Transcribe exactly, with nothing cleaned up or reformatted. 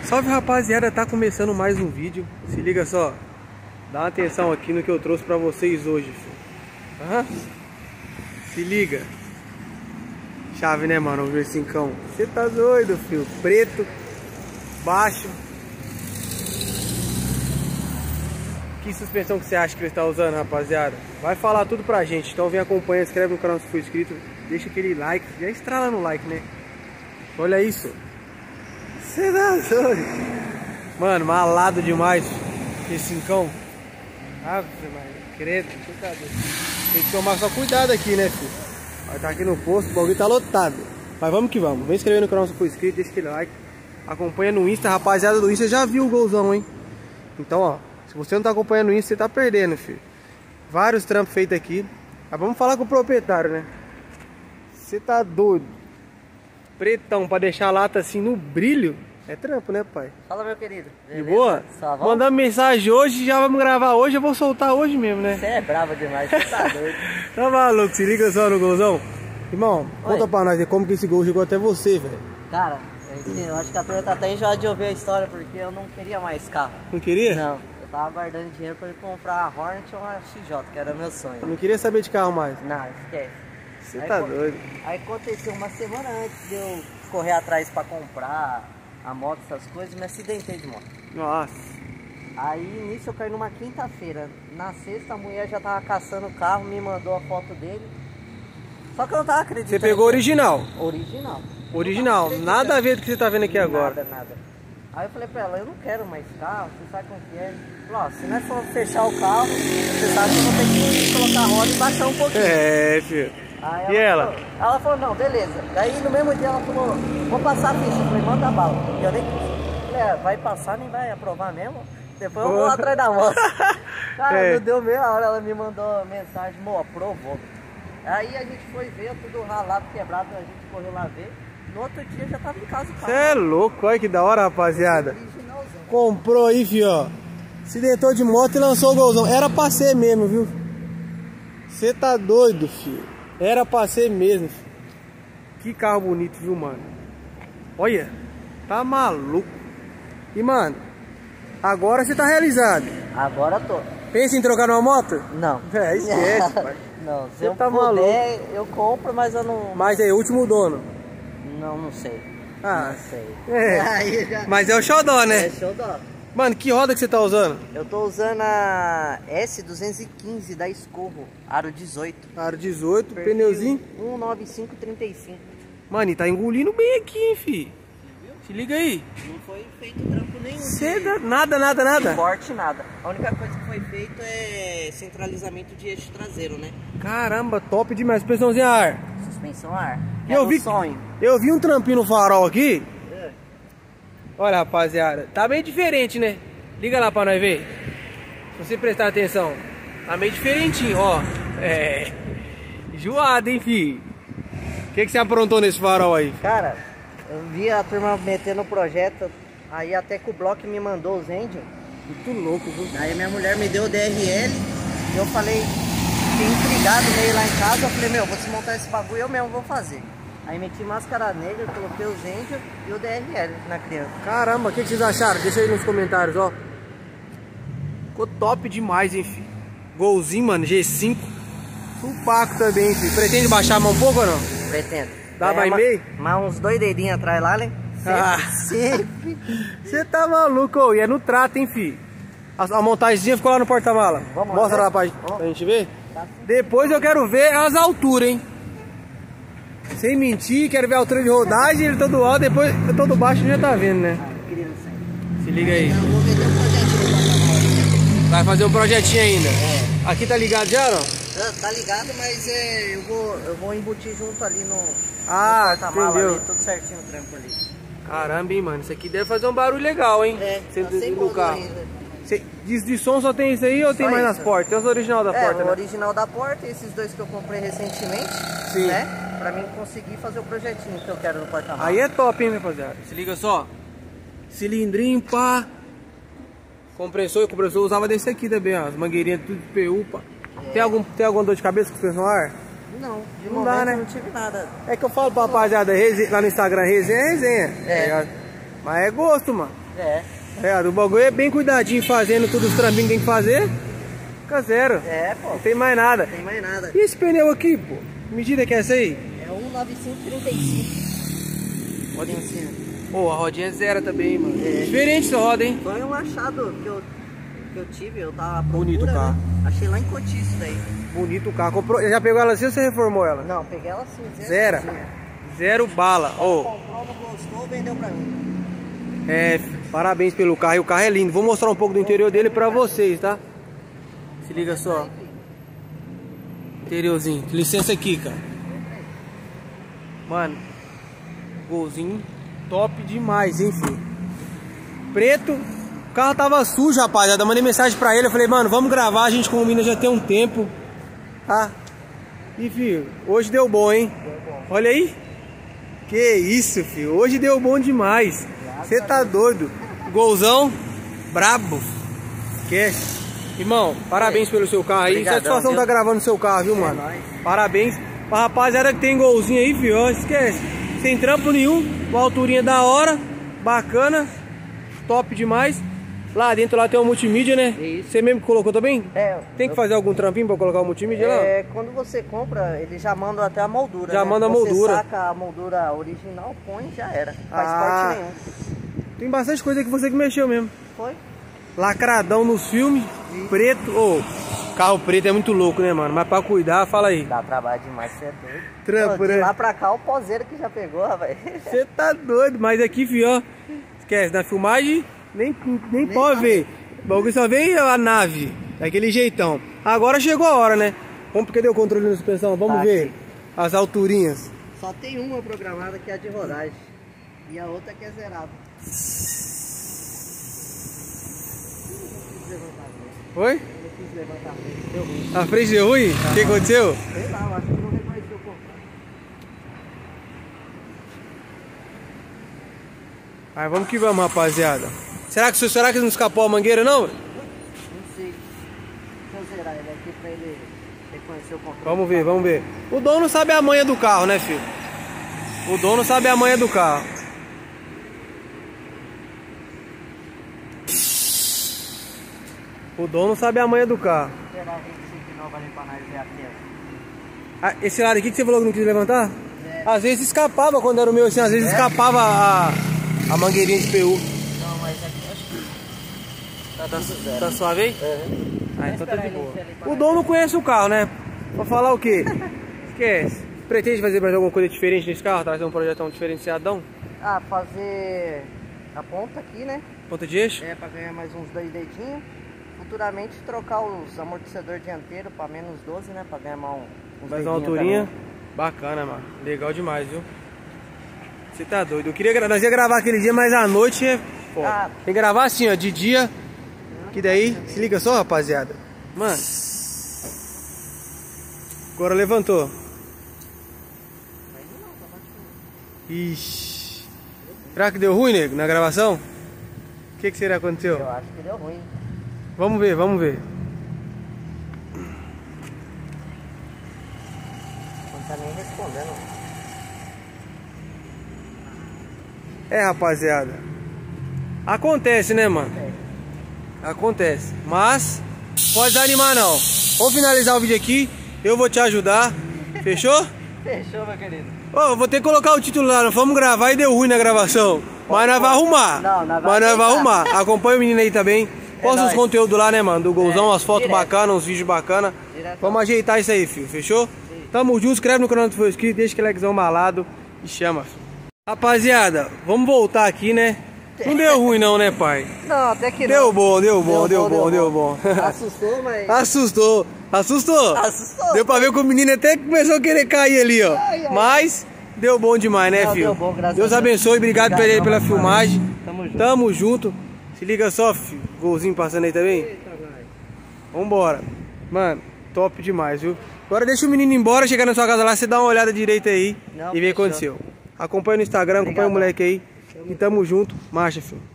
Salve, rapaziada, tá começando mais um vídeo. Se liga só, dá uma atenção aqui no que eu trouxe pra vocês hoje, filho. Aham. Se liga. Chave, né, mano? O V cinco. Você tá doido, filho. Preto, baixo. Que suspensão que você acha que ele está usando, rapaziada? Vai falar tudo pra gente. Então vem acompanhar, inscreve no canal se for inscrito. Deixa aquele like, já estrala no like, né? Olha isso. Você tá doido? Mano, malado demais esse cincão. Ave Maria, credo, você tá doido. Tem que tomar só cuidado aqui, né, filho? Vai estar aqui no posto, o bagulho tá lotado. Mas vamos que vamos. Vem inscrever no canal se for inscrito, deixa aquele like. Acompanha no Insta, rapaziada do Insta já viu o golzão, hein? Então, ó, se você não tá acompanhando isso, você tá perdendo, filho. Vários trampos feitos aqui. Mas vamos falar com o proprietário, né? Você tá doido. Pretão, pra deixar a lata assim no brilho. É trampo, né, pai? Fala, meu querido. Beleza? De boa? Mandamos mensagem hoje, já vamos gravar hoje. Eu vou soltar hoje mesmo, né? Você é brava demais, você tá doido. Tá maluco, se liga só no golzão. Irmão, Oi. Conta pra nós como que esse gol chegou até você, velho. Cara, eu acho que a turma tá até enjoada de ouvir a história, porque eu não queria mais carro. Não queria? Não, eu tava guardando dinheiro pra ir comprar a Hornet ou uma X J, que era meu sonho. Eu não queria saber de carro mais? Não, esquece. Você tá doido. Aí aconteceu uma semana antes de eu correr atrás pra comprar a moto, essas coisas, me acidentei de moto. Nossa. Aí nisso eu caí numa quinta-feira. Na sexta a mulher já tava caçando o carro, me mandou a foto dele. Só que eu não tava acreditando. Você pegou original? Original. Original, nada a ver do que você tá vendo aqui agora. Nada, nada. Aí eu falei pra ela, eu não quero mais carro, você sabe como que é. Falei, ó, se nós for fechar o carro, você sabe que eu vou ter que colocar a roda e baixar um pouquinho. É, filho. Aí e ela? Falou, ela falou, não, beleza. Daí no mesmo dia ela falou, vou passar a ficha. Eu falei, manda bala. E eu nem quis. Falei, é, vai passar, nem vai aprovar mesmo. Depois eu vou lá atrás da moto. Cara, é. Não deu meia hora, ela me mandou mensagem, mo, aprovou. Aí a gente foi ver, tudo ralado, quebrado, a gente correu lá ver. No outro dia já tava em casa o carro. Você é louco, olha que da hora, rapaziada. Comprou aí, filho, ó. Acidentou de moto e lançou o golzão. Era pra ser mesmo, viu? Você tá doido, filho. Era pra ser mesmo, filho. Que carro bonito, viu, mano? Olha, tá maluco. E, mano, agora você tá realizado. Agora tô. Pensa em trocar numa moto? Não. É, esquece, pai. Não, se você eu tá puder, maluco. eu compro, mas eu não... Mas é o último dono? Não, não sei. Ah, não sei. É. Já... Mas é o xodó, né? É xodó. Mano, que roda que você tá usando? Eu tô usando a S duzentos e quinze da Escorro, aro dezoito. Aro dezoito, pneuzinho? um nove cinco trinta e cinco. Mano, e tá engolindo bem aqui, hein, fi. Se liga aí. Não foi feito trampo nenhum. Ceda, nada, nada, nada. Corte, nada. A única coisa que foi feito é centralizamento de eixo traseiro, né? Caramba, top demais. Suspensãozinha a ar. Suspensão a ar. Eu vi, sonho. eu vi um trampinho no farol aqui. É. Olha, rapaziada, tá meio diferente, né? Liga lá pra nós ver. Se você prestar atenção, tá meio diferentinho, ó. É. Enjoado, hein, fi. O que, que você aprontou nesse farol aí? Cara, eu vi a turma metendo o projeto, aí até que o bloco me mandou os engine. Muito louco, viu? Aí minha mulher me deu o D R L e eu falei, fiquei intrigado meio lá em casa, eu falei, meu, vou desmontar esse bagulho, eu mesmo vou fazer. Aí meti máscara negra, coloquei os engine e o D R L na criança. Caramba, o que, que vocês acharam? Deixa aí nos comentários, ó. Ficou top demais, hein, filho. Golzinho, mano, G cinco. Supaco também, filho. Pretende baixar a mão um pouco ou não? Pretendo. Dá é, mais meio? Mas uns dois dedinhos atrás lá, né? Sempre, ah. sempre. Você tá maluco, ô. E é no trato, hein, filho. A, a montagemzinha ficou lá no porta-mala. Mostra lá pra, pra gente ver. Tá. Depois eu quero ver as alturas, hein. Sem mentir, quero ver a altura de rodagem. Ele todo alto, depois todo baixo já tá vendo, né? Ah, queria não sei. Se liga aí. Eu vou meter um projetinho no porta-mala. Vai fazer um projetinho ainda? É. Aqui tá ligado já, não? Tá ligado, mas é, eu, vou, eu vou embutir junto ali no, ah, no porta-mala ali, entendeu? tudo certinho o trampo ali. Caramba, hein, mano, isso aqui deve fazer um barulho legal, hein? É, Cê, tá sem do carro. ainda. Cê, de, de som só tem isso aí ou tem só mais isso. nas portas? Tem os original da é, porta, o né? original da porta e esses dois que eu comprei recentemente, Sim. né? Pra mim conseguir fazer o projetinho que eu quero no porta-mala. Aí é top, hein, rapaziada? Se liga só. Cilindrinho, pá. Compressor, o compressor usava desse aqui também, ó. As mangueirinhas tudo de P U, pá. É. Tem, algum, tem alguma dor de cabeça com suspensão a ar? Não, de não momento dá, né? Não tive nada. É que eu falo pra rapaziada, lá no Instagram, resenha é resenha. É. Tá, mas é gosto, mano. É. É, o bagulho é bem cuidadinho, fazendo tudo os trampinhos que tem que fazer. Fica zero. É, pô. Não tem mais nada. Não tem mais nada. E esse pneu aqui, pô? Que medida que é essa aí? É um nove cinco trinta e cinco. Roda em cima. Pô, a rodinha é zero também, mano. É. Diferente essa roda, hein? Foi um achado que eu, que eu tive, eu tava à procura, Bonito o carro. né? Achei lá em Cotiço isso daí. Bonito o carro. Comprou, já pegou ela assim ou você reformou ela? Não, peguei ela assim, Zero? Zero. Zero bala. Ô, Comprou, não gostou, vendeu pra mim. é, parabéns pelo carro. E o carro é lindo. Vou mostrar um pouco do interior dele pra vocês, tá? Se liga só. Interiorzinho. Licença aqui, cara. Mano, golzinho top demais, hein, filho? Preto. O carro tava sujo, rapaziada. Eu mandei mensagem pra ele. Eu falei, mano, vamos gravar. A gente combina já tem um tempo. Tá? E, filho, hoje deu bom, hein? Olha aí. Que isso, filho. Hoje deu bom demais. Você tá doido. Golzão brabo. Esquece. Irmão, parabéns pelo seu carro aí. Obrigadão, Satisfação viu? tá gravando seu carro, viu, mano? É nóis. Parabéns. Pra rapaziada que tem golzinho aí, filho, ó, esquece. Sem trampo nenhum, uma alturinha da hora, bacana, top demais. Lá dentro lá tem uma multimídia, né? Isso. Você mesmo que colocou também? É. Tem que fazer algum trampinho pra colocar o multimídia lá? É, quando você compra, eles já mandam até a moldura. Já né? manda a você moldura. saca a moldura original, põe e já era. Não faz Ah. corte nenhum. Tem bastante coisa que você que mexeu mesmo. Foi? Lacradão nos filmes, preto. Ô, carro preto é muito louco, né, mano? Mas pra cuidar, fala aí. Dá trabalho demais, você é doido. Trampo, Pô, de né? lá pra cá, o poseiro que já pegou, rapaz. Você tá doido, mas aqui, filho, ó, esquece, na filmagem nem, nem, pode ver. O bagulho só vem a nave, daquele jeitão. Agora chegou a hora, né? Vamos porque deu controle na suspensão, vamos Tá, ver sim. as alturinhas. Só tem uma programada que é a de rodagem. E a outra que é zerada. Oi? Eu não quis levantar a frente, deu ruim. A frente deu ruim? O que aconteceu? Sei lá, eu acho que não reconheceu o comprar. Aí vamos que vamos, rapaziada. Será que, será que não escapou a mangueira, não? Não sei. Deixa eu zerar ele aqui pra ele reconhecer o controle. Vamos ver, vamos ver. O dono sabe a manha do carro, né, filho? O dono sabe a manha do carro. O dono sabe a manha do carro. Esperar vinte e cinco de novo ali pra nós ver a tela. Ah, esse lado aqui que você falou que não quis levantar? É. Às vezes escapava quando era o meu assim, às vezes É? escapava a, a mangueirinha de P U. Não, mas aqui acho que tá Tá, tudo zero. tá suave aí? É. Ah, então tá de Esperar ele boa. encher ali pra O nós. dono conhece o carro, né? Pra falar o quê? Esquece. Pretende fazer mais alguma coisa diferente nesse carro? Trazer um projetão diferenciadão? Ah, fazer a ponta aqui, né? Ponta de eixo? É, pra ganhar mais uns dois dedinhos. Futuramente trocar os amortecedores dianteiros pra menos doze, né? Pra ganhar mais um, uns Mais uma dedinhos alturinha. também. Bacana, mano. Legal demais, viu? Você tá doido. Eu queria gra- nós ia gravar aquele dia, mas à noite é foda. Ah. Tem que gravar assim, ó, de dia. Que daí, se liga só, rapaziada. Mano. Agora levantou. Ixi. Será que deu ruim, nego, na gravação? O que, que será que aconteceu? Eu acho que deu ruim. Vamos ver, vamos ver. Não tá nem respondendo. É, rapaziada. Acontece, né, mano? É. Acontece. Mas, pode desanimar não. Vamos finalizar o vídeo aqui. Eu vou te ajudar. Fechou? Fechou, meu querido. Ô, eu vou ter que colocar o título lá. Nós vamos gravar e deu ruim na gravação. Mas nós vamos arrumar. Não, nós Mas vamos nós vamos tentar. arrumar. Acompanha o menino aí também. Posta os nóis. conteúdos lá, né, mano? Do golzão, É, as fotos direto. bacanas, os vídeos bacanas. Direto. Vamos ajeitar isso aí, filho. Fechou? Sim. Tamo junto. Inscreve no canal se for inscrito. Deixa aquele likezão malado. E chama, filho. Rapaziada, vamos voltar aqui, né? Não deu ruim não, né, pai? Não, até que Deu não. bom, deu bom, deu bom, deu bom. Assustou, mas... Assustou, assustou. Assustou. Deu pra ver que o menino até começou a querer cair ali, ó. Ai, ai. Mas deu bom demais, né, Não, filho? deu bom, graças Deus a Deus. abençoe, obrigado, Obrigado, pela, pela não, filmagem. Tamo junto. Tamo junto. Se liga só, filho. Golzinho passando aí também. Eita, vai. Vambora. Mano, top demais, viu? Agora deixa o menino ir embora, chegar na sua casa lá, você dá uma olhada direita aí Não, e vê o que fechou. aconteceu. Acompanha no Instagram, acompanha o Obrigadão. moleque aí. E tamo junto. Marcha, filho.